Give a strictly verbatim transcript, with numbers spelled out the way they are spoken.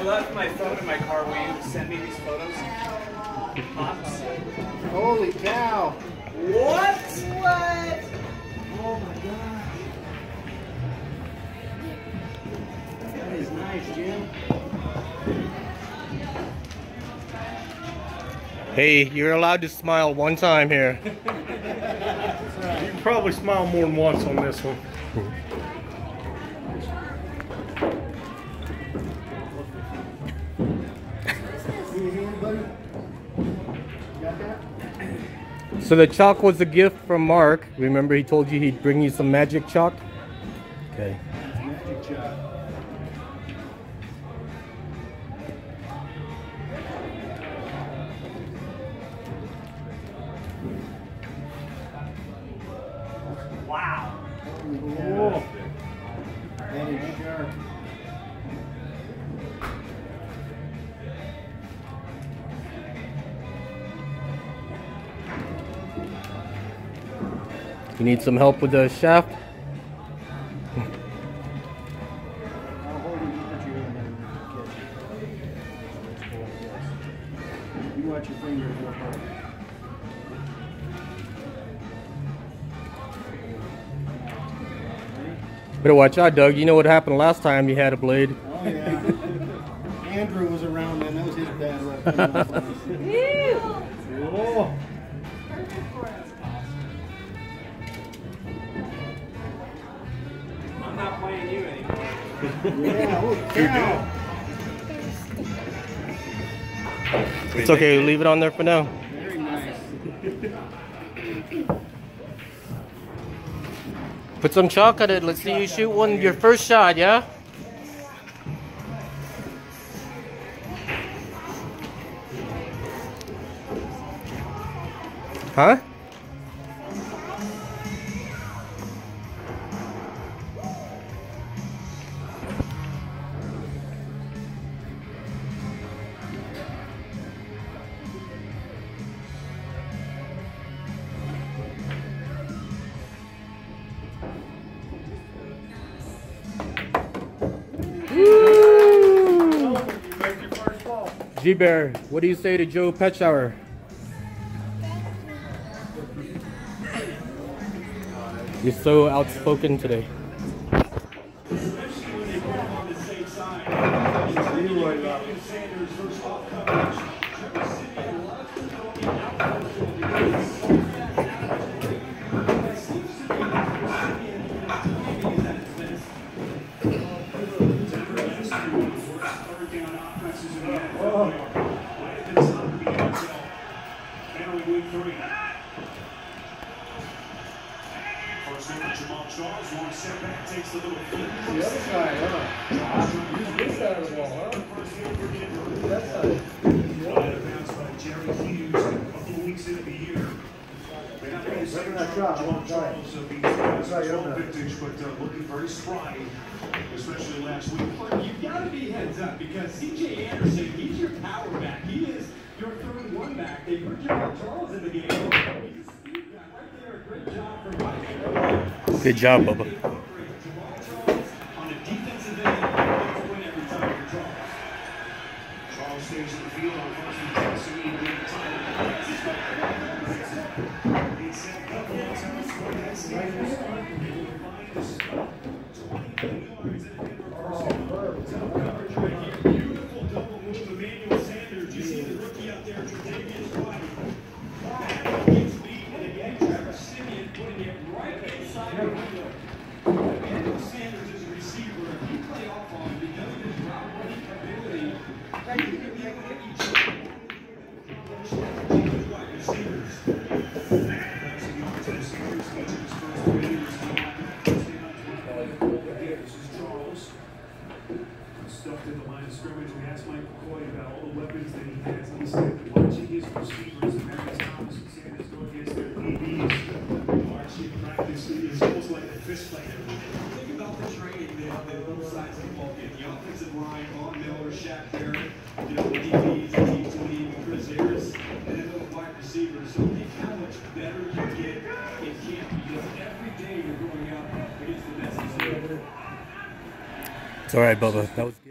left my phone in my car. Will you send me these photos? Pops. Holy cow! What? What? Oh my god! That is nice, Jim. Hey, you're allowed to smile one time here. You can probably smile more than once on this one. So the chalk was a gift from Mark. Remember he told you he'd bring you some magic chalk? Okay. Magic chalk. Wow. Cool. JPechauer. You need some help with the shaft? I'll hold it, you put your hand in and catch it. You watch your fingers real quick. Better watch out, Doug. You know what happened last time you had a blade. Oh yeah. Andrew was around then. That was his bad rep. Oh. I'm not playing you anymore. Yeah, holy cow. It's okay, leave it on there for now. Very nice. Put some chalk on it. Let's see you shoot one, your first shot, yeah? Huh? G-Bear, what do you say to JPechauer? You're so outspoken today. Takes the other side, huh? This side of the wall, huh? That side. Bounced by Jerry Hughes a couple weeks into the year. Better not drop, I won't try it. Small vintage, but uh, looking very spry, especially last week. You've got to be heads up because C J Anderson, he's your power back. He is your third one back. They put JPechauer in the game. He's a speed guy right there. Great job for Mike. Good job, Bubba. Stays in the field on first and ten, so he will time. He said a couple of times for that Sanders minus twenty yards in a Denver first. Top coverage right here. Beautiful double move, Emmanuel Sanders. You see the rookie out there, Tre'Davious White. Back gets beat, and again, Trevor Simeon putting it right inside the window. Emmanuel Sanders is a receiver. If you play off on him because of his route running ability, you can be able to eat you. Wide receivers. This is Charles. Stuffed in the line of scrimmage. We asked Mike McCoy about all the weapons that he has. He said watching his receivers, and Marius Thomas and Sanders go against their D Bs. Watching practice is almost like a fist fight every day. Think about the training they have on both sides of the ball game. The offensive line, Von Miller, Shaq Barrett, you know, the D Bs, the T two, Chris Harris, and then the wide receivers. So think how much better you get in camp because every day you're going out against the best receiver. It's all right, Bubba. That was good.